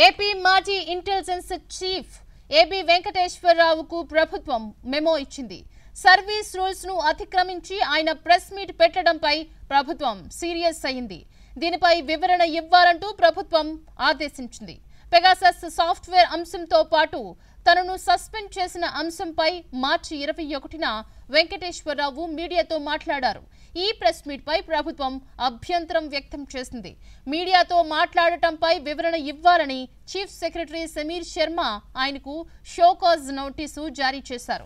AP మాజీ intelligence chief AB వెంకటేశ్వరరావుకు ప్రభుత్వం memo ఇచ్చింది. సర్వీస్ రూల్స్ ను అతిక్రమించి ఆయన ప్రెస్ మీట్ పెట్టడంపై ప్రభుత్వం సీరియస్ అయింది. దీనిపై వివరణ ఇవ్వాలంటూ ప్రభుత్వం ఆదేశించింది. పెగాసస్ సాఫ్ట్వేర్ అంశంతో పాటు తనను సస్పెండ్ చేసిన అంశంపై మార్చి 21న వెంకటేశ్వరరావు మీడియాతో మాట్లాడారు. ఈ ప్రెస్ మీట్ పై ప్రభుత్వం అభ్యంతరం వ్యక్తం చేసింది. మీడియాతో మాట్లాడటంపై వివరణ ఇవ్వాలని చీఫ్ సెక్రటరీ సమీర్ శర్మ ఆయనకు షోకాజ్ నోటీసు జారీ చేశారు.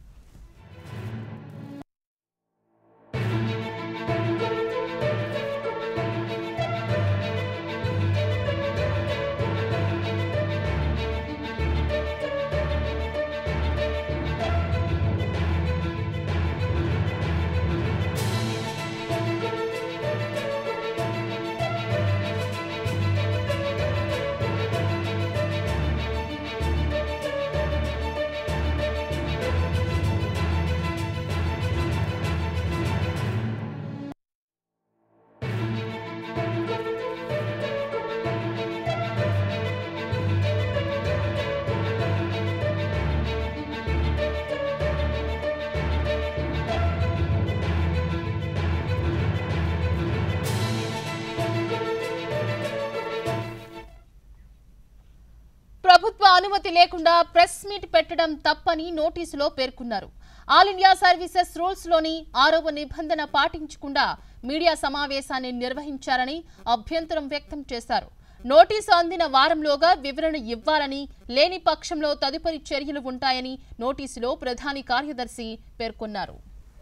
ప్రభుత్వ అనుమతి లేకుండా ప్రెస్ మీట్ పెట్టడం తప్పని నోటీసులో పేర్కొన్నారు. ఆల్ ఇండియా సర్వీసెస్ రూల్స్ లోని 6వ నిబంధన పాటించకుండా మీడియా సమావేశాన్ని నిర్వహించారని అభ్యంతరం వ్యక్తం చేశారు. నోటీసు అందిన వారంలోగా వివరణ ఇవ్వాలని, లేని పక్షంలో తదుపరి చర్యలు ఉంటాయని నోటీసులో ప్రధాని కార్యదర్శి పేర్కొన్నారు.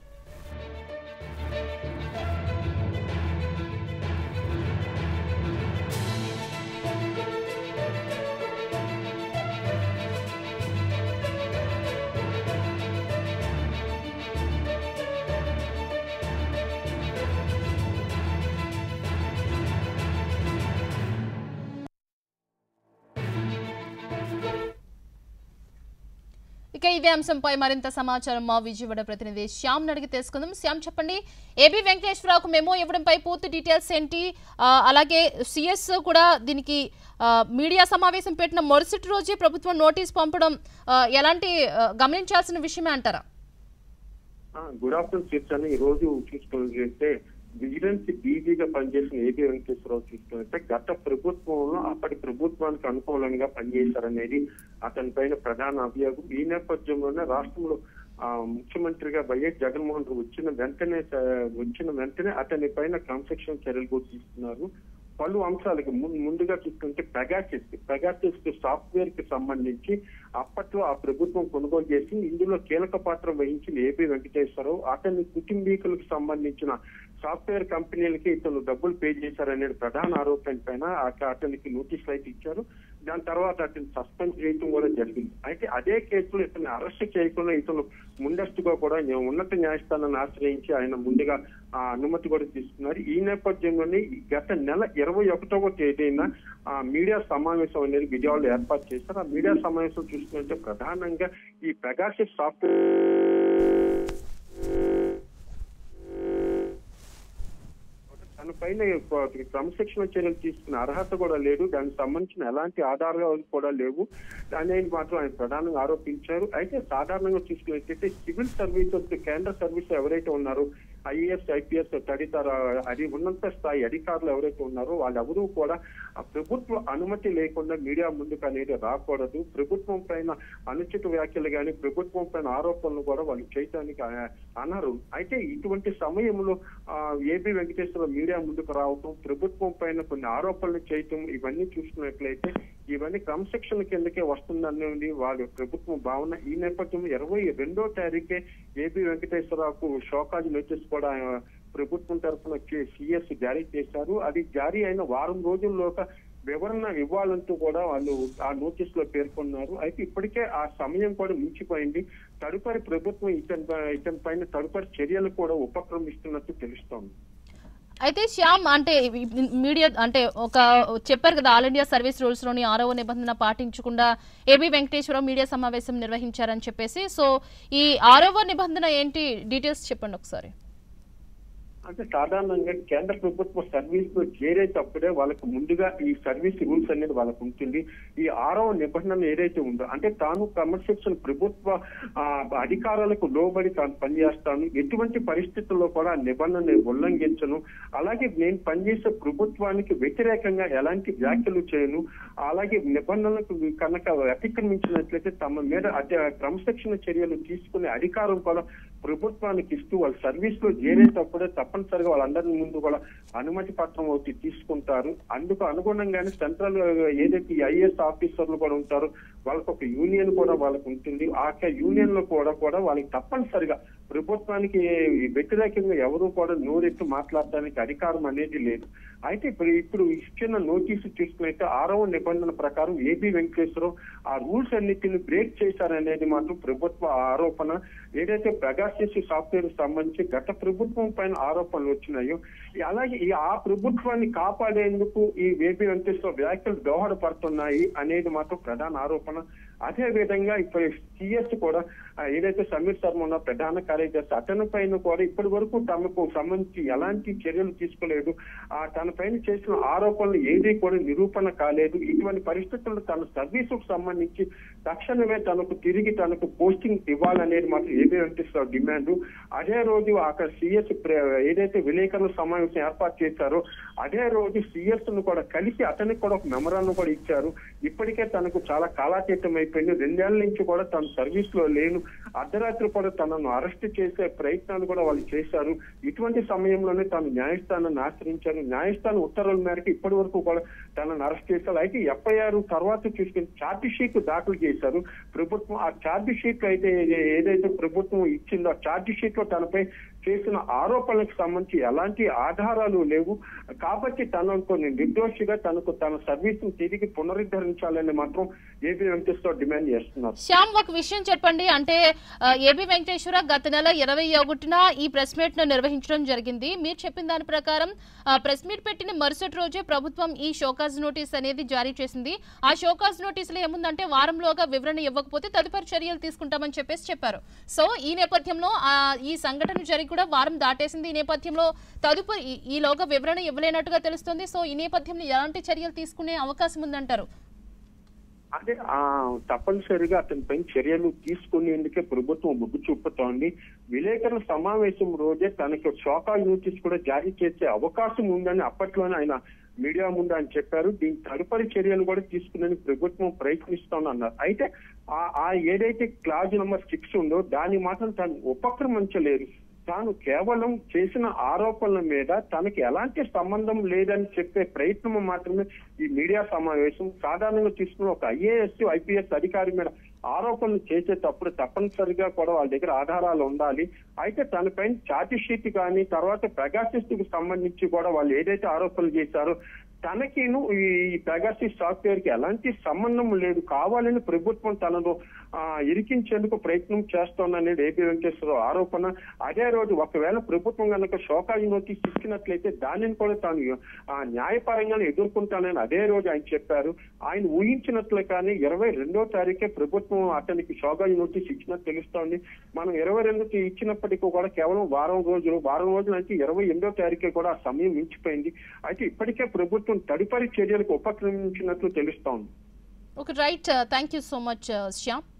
ఇక ఇదే అంశంపై మరింత సమాచారం మా విజయవాడ ప్రతినిధి శ్యామ్ అడిగి తెలుసుకుందాం. శ్యామ్, చెప్పండి, ఏబీ వెంకటేశ్వరరావుకు మెమో ఇవ్వడంపై పూర్తి డీటెయిల్స్ ఏంటి? అలాగే సిఎస్ కూడా దీనికి మీడియా సమావేశం పెట్టిన మరుసటి రోజే ప్రభుత్వం నోటీస్ పంపడం ఎలాంటి గమనించాల్సిన విషయమే అంటారా? గుడ్ ఆఫ్టర్నూన్ చర్చని ఈ రోజు చూసుకుంటే విజిలెన్స్ డీజీగా పనిచేసిన ఏబీ వెంకటేశ్వరరావు చూసుకుంటే గత ప్రభుత్వంలో అప్పటి ప్రభుత్వానికి అనుకూలంగా పనిచేశారనేది అతని పైన ప్రధాన అభియోగం. ఈ నేపథ్యంలోనే రాష్ట్రంలో ముఖ్యమంత్రిగా వైఎస్ జగన్మోహన్ రెడ్డి వచ్చిన వెంటనే అతని పైన క్రమశిక్షణ చర్యలు కూడా తీసుకున్నారు. పలు అంశాలకి ముందుగా చూసుకుంటే పెగాసస్ సాఫ్ట్వేర్ కి సంబంధించి అప్పట్లో ఆ ప్రభుత్వం కొనుగోలు చేసి ఇందులో కీలక పాత్ర వహించిన ఏబీ వెంకటేశ్వరరావు అతని కుటుంబీకులకు సంబంధించిన సాఫ్ట్వేర్ కంపెనీలకి ఇతను డబ్బులు పే చేశారనే ప్రధాన ఆరోపణ పైన అతనికి నోటీసులు అయితే ఇచ్చారు. దాని తర్వాత అతను సస్పెండ్ చేయడం కూడా జరిగింది. అయితే అదే కేసులో ఇతను అరెస్ట్ చేయకుండా ఇతను ముందస్తుగా కూడా ఉన్నత న్యాయస్థానాన్ని ఆశ్రయించి ఆయన ముందుగా అనుమతి కూడా తీసుకున్నారు. ఈ నేపథ్యంలోనే గత నెల 21వ తేదీన మీడియా సమావేశం అనేది విజయవాడలో ఏర్పాటు చేశారు. ఆ మీడియా సమావేశం చూసుకుంటే ప్రధానంగా ఈ పెగాసస్ సాఫ్ట్వేర్ తన పైన క్రమశిక్షణ చర్యలు తీసుకునే అర్హత కూడా లేదు, దానికి సంబంధించిన ఎలాంటి ఆధారాలు కూడా లేవు అనేది మాత్రం ఆయన ప్రధానంగా ఆరోపించారు. అయితే సాధారణంగా చూసుకున్నట్లయితే సివిల్ సర్వీసెస్ కేంద్ర సర్వీస్ ఎవరైతే ఉన్నారో ఐఏఎస్ ఐపీఎస్ తదితర ఉన్నత స్థాయి అధికారులు ఎవరైతే ఉన్నారో వాళ్ళెవరూ కూడా ప్రభుత్వ అనుమతి లేకుండా మీడియా ముందుకు అనేది రాకూడదు. ప్రభుత్వం పైన అనుచిత వ్యాఖ్యలు కానీ ప్రభుత్వం పైన ఆరోపణలు కూడా వాళ్ళు చేయటానికి అన్నారు. అయితే ఇటువంటి సమయంలో ఏబీ వెంకటేశ్వర మీడియా ముందుకు రావటం, ప్రభుత్వం పైన కొన్ని ఆరోపణలు చేయటం ఇవన్నీ చూసుకున్నట్లయితే ఇవన్నీ క్రమశిక్షణ కిందకే వస్తుందనేది వాళ్ళ ప్రభుత్వం భావన. ఈ నేపథ్యంలో 22వ తారీఖే ఏబీ వెంకటేశ్వరరావుకు షోకాజ్ నోటీస్ కూడా ప్రభుత్వం తరఫున సిఎస్ జారీ చేశారు. అది జారీ అయిన వారం రోజుల్లోగా వివరణ ఇవ్వాలంటూ కూడా వాళ్ళు ఆ నోటీస్ లో పేర్కొన్నారు. అయితే ఇప్పటికే ఆ సమయం కూడా మించిపోయింది. తదుపరి ప్రభుత్వం ఇతని పైన తదుపరి చర్యలు కూడా ఉపక్రమిస్తున్నట్టు తెలుస్తోంది. అయితే శ్యామ్, అంటే మీడియా అంటే ఒక చెప్పారు కదా, ఆల్ ఇండియా సర్వీస్ రూల్స్ లోని 6వ నిబంధన పాటించకుండా ఏబీ వెంకటేశ్వరరావు మీడియా సమావేశం నిర్వహించారని చెప్పేసి, సో ఈ 6వ నిబంధన ఏంటి, డీటెయిల్స్ చెప్పండి ఒకసారి. అంటే సాధారణంగా కేంద్ర ప్రభుత్వ సర్వీస్ లో చేరేటప్పుడే వాళ్ళకు ముందుగా ఈ సర్వీస్ రూల్స్ అనేది వాళ్ళకు ఉంటుంది. ఈ 6వ నిబంధన ఏదైతే ఉందో అంటే తాను క్రమశిక్షణ ప్రభుత్వ అధికారులకు లోబడి తాను పనిచేస్తాను, ఎటువంటి పరిస్థితుల్లో కూడా నిబంధనని ఉల్లంఘించను, అలాగే నేను పనిచేసే ప్రభుత్వానికి వ్యతిరేకంగా ఎలాంటి వ్యాఖ్యలు చేయను, అలాగే నిబంధనలకు కనుక అతిక్రమించినట్లయితే తమ మీద క్రమశిక్షణ చర్యలు తీసుకునే అధికారం కూడా ప్రభుత్వానికి ఇస్తూ వాళ్ళ సర్వీస్ లో చేరేటప్పుడే తప్పనిసరిగా వాళ్ళందరి ముందు కూడా అనుమతి పత్రం ఒకటి తీసుకుంటారు. అందుకు అనుగుణంగానే సెంట్రల్ ఏదైతే ఐఏఎస్ ఆఫీసర్లు కూడా ఉంటారో వాళ్ళకి ఒక యూనియన్ కూడా వాళ్ళకు ఉంటుంది. ఆ యూనియన్ లో కూడా వాళ్ళకి తప్పనిసరిగా ప్రభుత్వానికి వ్యతిరేకంగా ఎవరు కూడా నోరెత్తి మాట్లాడడానికి అధికారం అనేది లేదు. అయితే ఇప్పుడు ఇచ్చిన నోటీసు చూసుకున్నైతే 6వ నిబంధన ప్రకారం ఏబీ వెంకటేశ్వరరావు ఆ రూల్స్ అన్నిటిని బ్రేక్ చేశారనేది మాత్రం ప్రభుత్వ ఆరోపణ. ఏదైతే పెగాసస్ సాఫ్ట్వేర్ సంబంధించి గత ప్రభుత్వం పైన ఆరోపణలు వచ్చినాయో అలాగే ఆ ప్రభుత్వాన్ని కాపాడేందుకు ఈ ఏబీ వెంకటేశ్వరరావు వ్యాఖ్యలు దోహదపడుతున్నాయి అనేది మాత్రం ప్రధాన ఆరోపణ. అదే విధంగా ఇప్పుడు సిఎస్ కూడా ఏదైతే సమీర్ శర్మ ఉన్న ప్రధాన కార్యదర్శి అతని పైన కూడా ఇప్పటి వరకు తమకు సంబంధించి ఎలాంటి చర్యలు తీసుకోలేదు. తన పైన చేసిన ఆరోపణలు ఏది కూడా నిరూపణ కాలేదు. ఇటువంటి పరిస్థితుల్లో తన సర్వీసుకు సంబంధించి తక్షణమే తనకు పోస్టింగ్ ఇవ్వాలనేది మాత్రం ఏబీ వెంకటేశ్వరరావు డిమాండ్. అదే రోజు అక్కడ సిఎస్ ఏదైతే విలేకరుల సమావేశం ఏర్పాటు చేశారో అదే రోజు సిఎస్ ను కూడా కలిసి అతనికి కూడా ఒక మెమరాండం కూడా ఇచ్చారు. ఇప్పటికే తనకు చాలా కాలాతీతం అయిపోయింది, 2 ఏళ్ల నుంచి కూడా తను సర్వీస్ లో లేను, అర్ధరాత్రి కూడా తనను అరెస్ట్ చేసే ప్రయత్నాలు కూడా వాళ్ళు చేశారు. ఇటువంటి సమయంలోనే తాను న్యాయస్థానాన్ని ఆశ్రయించారు. న్యాయస్థానం ఉత్తర్వుల మేరకు ఇప్పటి వరకు కూడా తనను అరెస్ట్ చేశారు. అయితే ఎఫ్ఐఆర్ తర్వాత చూసుకుని ఛార్జ్ షీట్ దాఖలు చేశారు ప్రభుత్వం. ఆ ఛార్జ్ షీట్ అయితే ఏదైతే ప్రభుత్వం ఇచ్చిందో ఆ ఛార్జ్ షీట్ లో తనపై చేసిన ఆరోపణలకు సంబంధించి ఎలాంటి ఆధారాలు లేవు. కాబట్టి తనకు నిర్దోషిగా తన సర్వీస్ ను తిరిగి పునరుద్ధరించాలని మాత్రం ఏబీ వెంకటేశ్వరరావు డిమాండ్ చేస్తున్నారు. శ్యామ్, ఒక విషయం చెప్పండి. అంటే ఏబీ వెంకటేశ్వరరావు గత నెల 21న ఈ ప్రెస్ మీట్ ను నిర్వహించడం జరిగింది. మీరు చెప్పిన దాని ప్రకారం ప్రెస్ మీట్ పెట్టిన మరుసటి రోజే ప్రభుత్వం ఈ షోకాజ్ నోటీస్ అనేది జారీ చేసింది. ఆ షోకాజ్ నోటీసులో ఏముందంటే వారంలోగా వివరణ ఇవ్వకపోతే తదుపరి చర్యలు తీసుకుంటామని చెప్పారు. సో ఈ నేపథ్యంలో ఈ సంఘటన జరిగి కూడా వారం దాటేసింది. ఈ నేపథ్యంలో తదుపరి ఈలోగా వివరణ ఇవ్వలేనట్టుగా తెలుస్తుంది. సో ఈ నేపథ్యంలో ఎలాంటి చర్యలు తీసుకునే అవకాశం ఉందంటారు? అదే తప్పనిసరిగా అతనిపై చర్యలు తీసుకునేందుకే ప్రభుత్వం మొగ్గు చూపుతోంది. విలేకరుల సమావేశం రోజే తనకు షోకాజ్ నోటీస్ కూడా జారీ చేసే అవకాశం ఉందని అప్పట్లోనే ఆయన మీడియా ముందు ఆయన చెప్పారు. దీని తదుపరి చర్యలు కూడా తీసుకునేందుకు ప్రభుత్వం ప్రయత్నిస్తోందన్నారు. అయితే ఏదైతే క్లాజ్ నెంబర్ 6 ఉందో దాన్ని మాత్రం తాను ఉపక్రమించలేదు. తాను కేవలం చేసిన ఆరోపణల మీద తనకి ఎలాంటి సంబంధం లేదని చెప్పే ప్రయత్నం మాత్రమే ఈ మీడియా సమావేశం. సాధారణంగా తీసుకున్న ఒక ఐఏఎస్ ఐపీఎస్ అధికారి మీద ఆరోపణలు చేసేటప్పుడు తప్పనిసరిగా కూడా వాళ్ళ దగ్గర ఆధారాలు ఉండాలి. అయితే తనపైన ఛార్జ్ షీట్ కానీ తర్వాత పెగాసస్ కు సంబంధించి కూడా వాళ్ళు ఏదైతే ఆరోపణలు చేశారో తనకిను ఈ పెగాసస్ సాఫ్ట్వేర్ కి ఎలాంటి సంబంధం లేదు, కావాలని ప్రభుత్వం తనను ఇరికించేందుకు ప్రయత్నం చేస్తోందనేది ఏబీ వెంకటేశ్వరరావు ఆరోపణ. అదే రోజు ఒకవేళ ప్రభుత్వం కనుక షోకాజ్ నోటీస్ ఇచ్చినట్లయితే దానిని కూడా తాను న్యాయపరంగానే ఎదుర్కొంటానని అదే రోజు ఆయన చెప్పారు. ఆయన ఊహించినట్లు కానీ 22వ తారీఖే ప్రభుత్వం అతనికి షోకాజ్ నోటీస్ ఇచ్చినట్టు తెలుస్తోంది. మనం 22కి ఇచ్చినప్పటికీ కూడా కేవలం వారం రోజుల నుంచి 28వ తారీఖే కూడా ఆ సమయం మించిపోయింది. అయితే ఇప్పటికే ప్రభుత్వం తదుపరి చర్యలకు ఉపక్రమించినట్లు తెలుస్తోంది. Okay, right. Thank you so much Shyam.